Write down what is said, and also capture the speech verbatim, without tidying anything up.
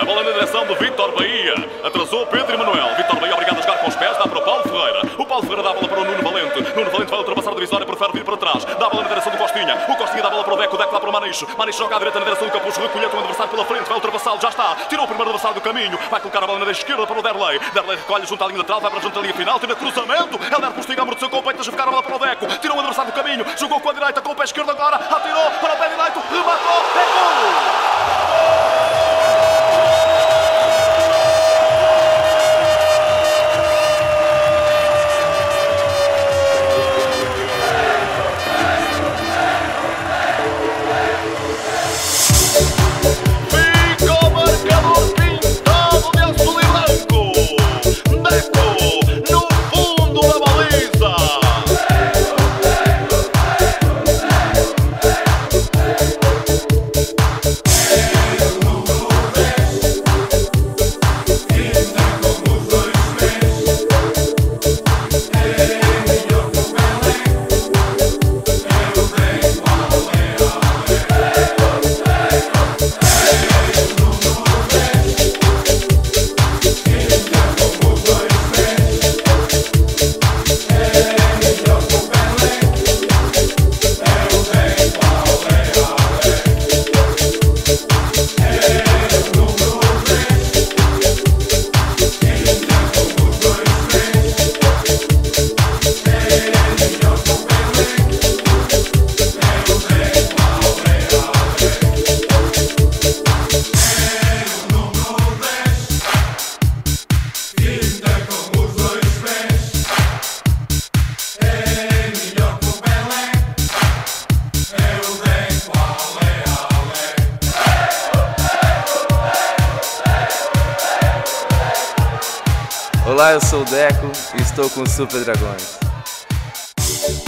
A bola na direção de Vítor Bahia. Atrasou Pedro Emanuel. Vítor Bahia obrigado a jogar com os pés. Dá para o Paulo Ferreira. O Paulo Ferreira dá a bola para o Nuno Valente. Nuno Valente vai ultrapassar a divisória. Prefere vir para trás. Dá a bola na direção do Costinha. O Costinha dá a bola para o Deco. O Deco dá para o Maniche. Maniche joga à direita na direção do Capucho. Recolhe o adversário pela frente. Vai ultrapassá-lo. Já está. Tirou o primeiro adversário do caminho. Vai colocar a bola na esquerda para o Derlei. Derlei recolhe junto à linha lateral. Vai para junto à linha final. Tira cruzamento. Helder Postiga amorteceu com o peito. Deixa ficar a bola para o Deco. Tirou o adversário do caminho. Jogou com a direita. Com o pé esquerdo agora. Atirou para o pé direito. Rematou. É gol! Olá, eu sou o Deco e estou com os Super Dragões.